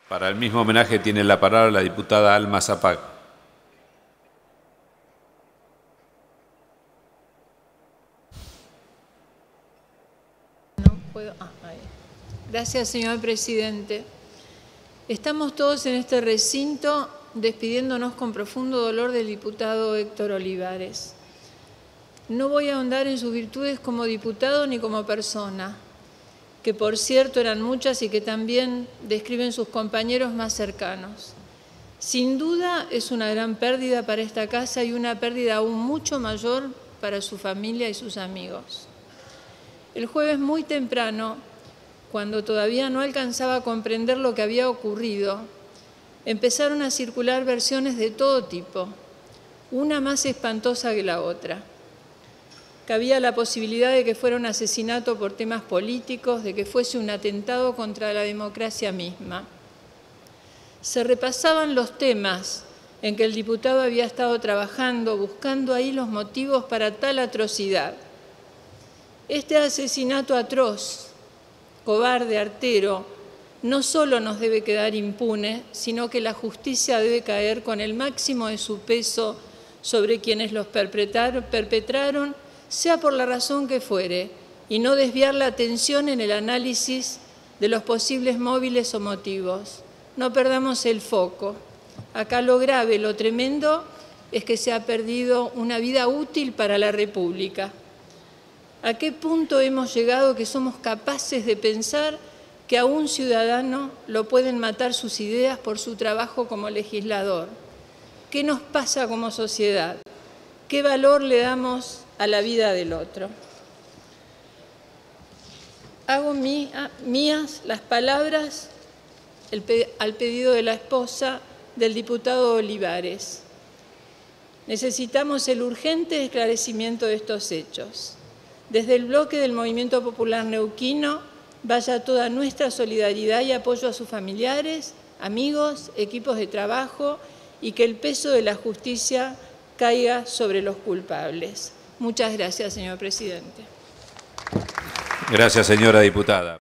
Para el mismo homenaje tiene la palabra la diputada Alma Zapac. No puedo. Ahí. Gracias, señor presidente. Estamos todos en este recinto despidiéndonos con profundo dolor del diputado Héctor Olivares. No voy a ahondar en sus virtudes como diputado ni como persona, que por cierto eran muchas y que también describen sus compañeros más cercanos. Sin duda es una gran pérdida para esta casa y una pérdida aún mucho mayor para su familia y sus amigos. El jueves muy temprano, cuando todavía no alcanzaba a comprender lo que había ocurrido, empezaron a circular versiones de todo tipo, una más espantosa que la otra. Cabía la posibilidad de que fuera un asesinato por temas políticos, de que fuese un atentado contra la democracia misma. Se repasaban los temas en que el diputado había estado trabajando, buscando ahí los motivos para tal atrocidad. Este asesinato atroz, cobarde, artero, no solo nos debe quedar impune, sino que la justicia debe caer con el máximo de su peso sobre quienes los perpetraron, sea por la razón que fuere, y no desviar la atención en el análisis de los posibles móviles o motivos. No perdamos el foco. Acá lo grave, lo tremendo, es que se ha perdido una vida útil para la República. ¿A qué punto hemos llegado que somos capaces de pensar que a un ciudadano lo pueden matar sus ideas por su trabajo como legislador? ¿Qué nos pasa como sociedad? ¿Qué valor le damos a la vida del otro? Hago mías las palabras al pedido de la esposa del diputado Olivares. Necesitamos el urgente esclarecimiento de estos hechos. Desde el bloque del Movimiento Popular Neuquino vaya toda nuestra solidaridad y apoyo a sus familiares, amigos, equipos de trabajo y que el peso de la justicia caiga sobre los culpables. Muchas gracias, señor presidente. Gracias, señora diputada.